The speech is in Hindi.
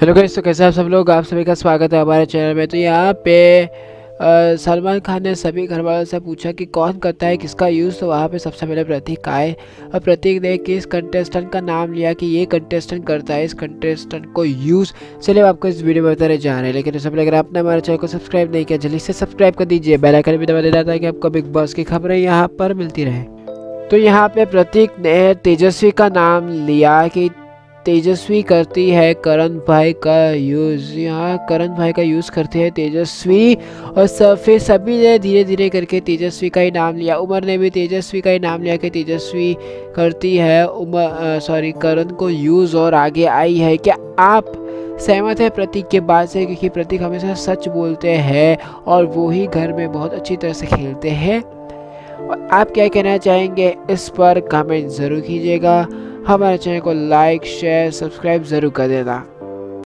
हेलो गाइस, तो कैसे आप सब लोग। आप सभी का स्वागत है हमारे चैनल में। तो यहाँ पे सलमान खान ने सभी घर वालों से पूछा कि कौन करता है किसका यूज़। तो वहाँ पे सबसे पहले प्रतीक आए और प्रतीक ने किस कंटेस्टेंट का नाम लिया कि ये कंटेस्टेंट करता है इस कंटेस्टेंट को यूज़। चलिए आपको इस वीडियो में बताने जा रहे हैं, लेकिन उससे पहले अगर आपने हमारे चैनल को सब्सक्राइब नहीं किया जल्दी से सब्सक्राइब कर दीजिए, बेल आइकन भी दबा देना ताकि आपको बिग बॉस की खबरें यहाँ पर मिलती रहे। तो यहाँ पे प्रतीक ने तेजस्वी का नाम लिया कि तेजस्वी करती है करण भाई का यूज़। यहाँ करण भाई का यूज़ करते हैं तेजस्वी, और फिर सभी ने धीरे धीरे करके तेजस्वी का ही नाम लिया। उमर ने भी तेजस्वी का ही नाम लिया कि तेजस्वी करती है करण को यूज़ और आगे आई है। क्या आप सहमत है प्रतीक के बात से? क्योंकि प्रतीक हमेशा सच बोलते हैं और वो ही घर में बहुत अच्छी तरह से खेलते हैं। और आप क्या कहना चाहेंगे इस पर कमेंट ज़रूर कीजिएगा। हमारे चैनल को लाइक शेयर सब्सक्राइब ज़रूर कर देना।